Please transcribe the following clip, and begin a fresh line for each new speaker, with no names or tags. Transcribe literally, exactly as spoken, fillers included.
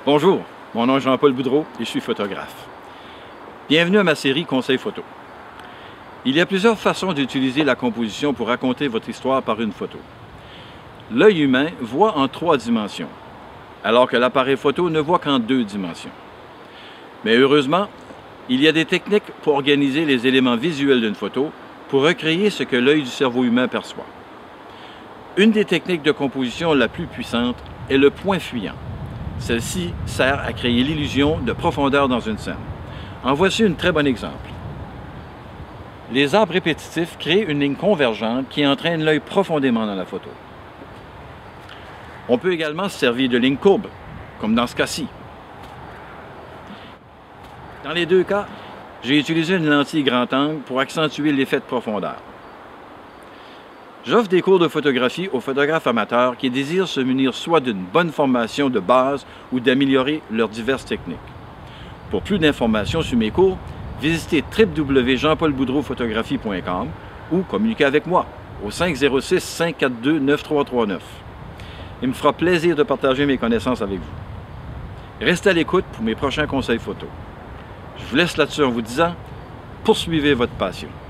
Bonjour, mon nom est Jean-Paul Boudreau et je suis photographe. Bienvenue à ma série Conseils photo. Il y a plusieurs façons d'utiliser la composition pour raconter votre histoire par une photo. L'œil humain voit en trois dimensions, alors que l'appareil photo ne voit qu'en deux dimensions. Mais heureusement, il y a des techniques pour organiser les éléments visuels d'une photo pour recréer ce que l'œil du cerveau humain perçoit. Une des techniques de composition la plus puissante est le point fuyant. Celle-ci sert à créer l'illusion de profondeur dans une scène. En voici un très bon exemple. Les arbres répétitifs créent une ligne convergente qui entraîne l'œil profondément dans la photo. On peut également se servir de lignes courbes, comme dans ce cas-ci. Dans les deux cas, j'ai utilisé une lentille grand angle pour accentuer l'effet de profondeur. J'offre des cours de photographie aux photographes amateurs qui désirent se munir soit d'une bonne formation de base ou d'améliorer leurs diverses techniques. Pour plus d'informations sur mes cours, visitez w w w point jean paul boudreau photographie point com ou communiquez avec moi au cinq zéro six, cinq quatre deux, neuf trois trois neuf. Il me fera plaisir de partager mes connaissances avec vous. Restez à l'écoute pour mes prochains conseils photos. Je vous laisse là-dessus en vous disant, poursuivez votre passion.